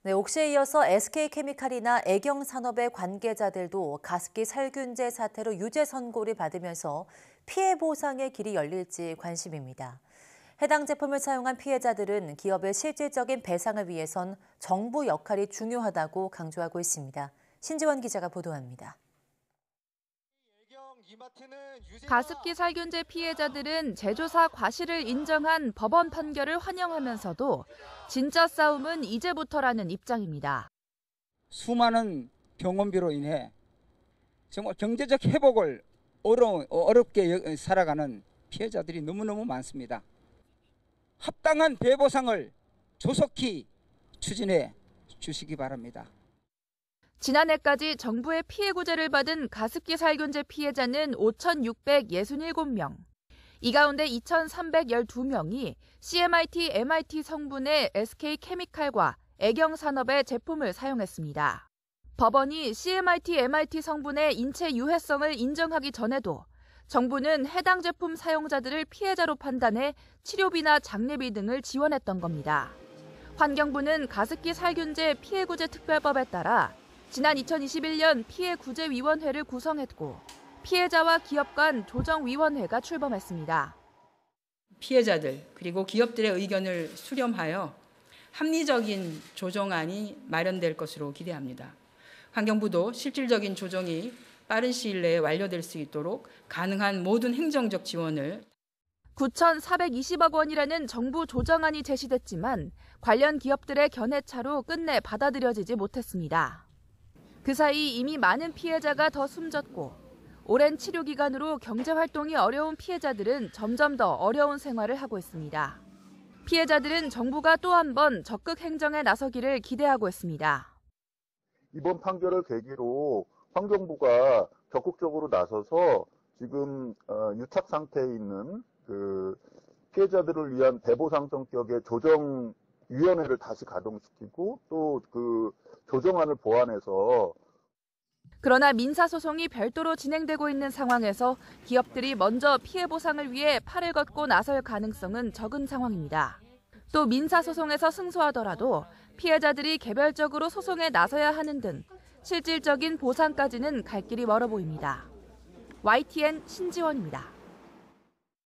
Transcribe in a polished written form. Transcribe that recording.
네, 옥시에 이어서 SK케미칼이나 애경산업의 관계자들도 가습기 살균제 사태로 유죄 선고를 받으면서 피해 보상의 길이 열릴지 관심입니다. 해당 제품을 사용한 피해자들은 기업의 실질적인 배상을 위해선 정부 역할이 중요하다고 강조하고 있습니다. 신지원 기자가 보도합니다. 가습기 살균제 피해자들은 제조사 과실을 인정한 법원 판결을 환영하면서도 진짜 싸움은 이제부터라는 입장입니다. 수많은 병원비로 인해 정말 경제적 회복을 어렵게 살아가는 피해자들이 너무너무 많습니다. 합당한 배보상을 조속히 추진해 주시기 바랍니다. 지난해까지 정부의 피해 구제를 받은 가습기 살균제 피해자는 5,667명. 이 가운데 2,312명이 CMIT, MIT 성분의 SK케미칼과 애경산업의 제품을 사용했습니다. 법원이 CMIT, MIT 성분의 인체 유해성을 인정하기 전에도 정부는 해당 제품 사용자들을 피해자로 판단해 치료비나 장례비 등을 지원했던 겁니다. 환경부는 가습기 살균제 피해구제 특별법에 따라 지난 2021년 피해구제위원회를 구성했고 피해자와 기업 간 조정위원회가 출범했습니다. 피해자들 그리고 기업들의 의견을 수렴하여 합리적인 조정안이 마련될 것으로 기대합니다. 환경부도 실질적인 조정이 빠른 시일 내에 완료될 수 있도록 가능한 모든 행정적 지원을 9,420억 원이라는 정부 조정안이 제시됐지만 관련 기업들의 견해차로 끝내 받아들여지지 못했습니다. 그 사이 이미 많은 피해자가 더 숨졌고 오랜 치료 기간으로 경제 활동이 어려운 피해자들은 점점 더 어려운 생활을 하고 있습니다. 피해자들은 정부가 또 한 번 적극 행정에 나서기를 기대하고 있습니다. 이번 판결을 계기로 환경부가 적극적으로 나서서 지금 유착 상태에 있는 그 피해자들을 위한 배보상 성격의 조정위원회를 다시 가동시키고 또 그 조정안을 보완해서 그러나 민사소송이 별도로 진행되고 있는 상황에서 기업들이 먼저 피해 보상을 위해 팔을 걷고 나설 가능성은 적은 상황입니다. 또 민사소송에서 승소하더라도 피해자들이 개별적으로 소송에 나서야 하는 등 실질적인 보상까지는 갈 길이 멀어 보입니다. YTN 신지원입니다.